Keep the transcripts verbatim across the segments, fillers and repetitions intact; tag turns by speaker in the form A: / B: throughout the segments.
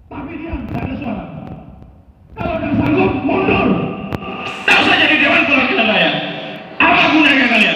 A: Tapi dia tidak ada suara. Kalau tidak sanggup, mundur. Tak usah jadi Dewan Perwakilan Rakyat. Apa gunanya kalian?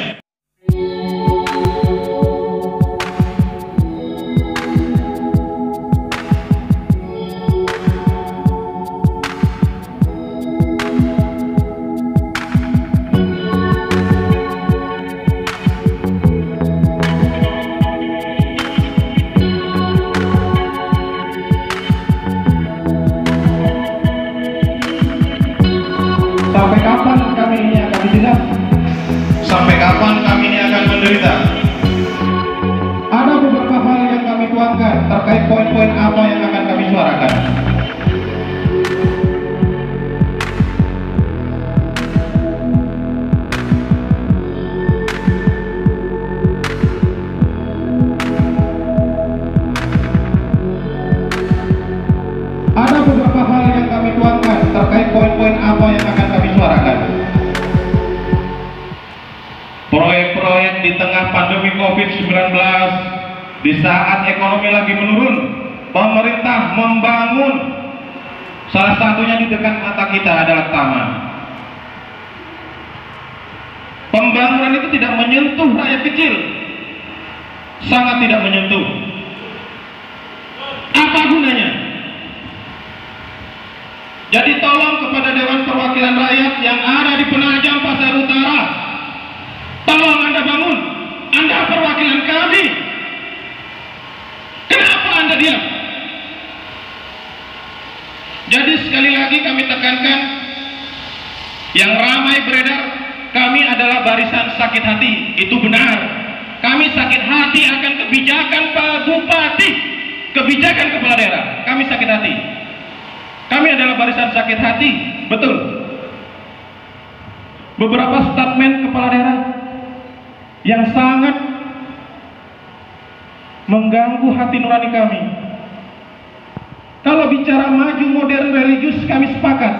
A: Sampai kapan kami ini akan ditindak?
B: Sampai kapan kami ini akan menderita?
A: Ada beberapa hal yang kami tuangkan terkait poin-poin apa yang akan kami suarakan. Ada beberapa hal yang kami tuangkan terkait poin-poin apa yang akan kami suarakan.
B: Proyek-proyek di tengah pandemi covid sembilan belas, di saat ekonomi lagi menurun, pemerintah membangun. Salah satunya di dekat mata kita adalah taman. Pembangunan itu tidak menyentuh rakyat kecil, sangat tidak menyentuh. Apa gunanya? Jadi tolong kepada Dewan Perwakilan Rakyat yang ada di Penajam Pasar Utara, tolong Anda bangun. Anda perwakilan kami. Kenapa Anda diam? Jadi sekali lagi kami tekankan, yang ramai beredar, kami adalah barisan sakit hati. Itu benar. Kami sakit hati akan kebijakan Pak Bupati, kebijakan kepala daerah. Kami sakit hati. Kami adalah barisan sakit hati, betul. Beberapa statement kepala daerah yang sangat mengganggu hati nurani kami. Kalau bicara maju modern religius, kami sepakat.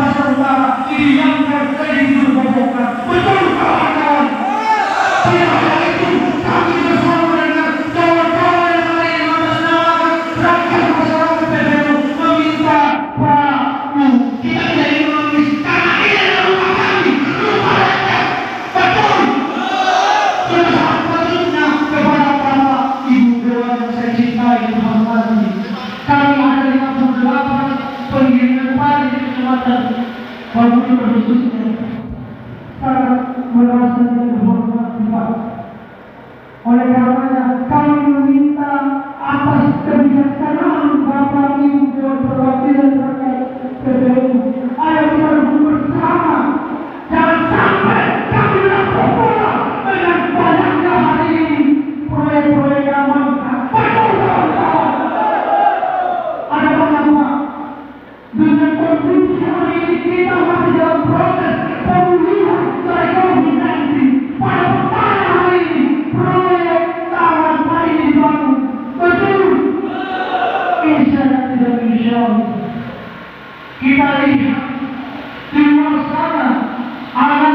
B: Betul kawan-kawan. Tidak hanya itu, kami bersama dengan kawan-kawan yang lain mengatasnamakan rakyat masyarakat P B Nu meminta Pak Bu, kita tidak ingin menangis karena ini adalah rumah kami, rumah rakyat. Betul. Sudah sangat patutnya kepada para ibu dewan yang saya cintai dan hormati. Kami ada lima puluh delapan penggiringan padi di kecamatan Bangkulu khususnya. Sangat merasa terhormat Pak. Oleh karenanya kami meminta atas kebijaksanaan Bapak Ibu Dewan Perwakilan Rakyat P B Nu, ayo kita duduk bersama. Jangan sampai kami lapor pula dengan banyaknya hari ini proyek-proyek yang mangkrak. Betul kawan-kawan. Ada banyak Pak. Dengan kondisi hari ini kita masih dalam proses pemulihan dari covid sembilan belas. Pada petang hari ini proyek taman padi dibangun. Betul. Insya Allah tidak insya Allah. Kita lihat di luar sana anak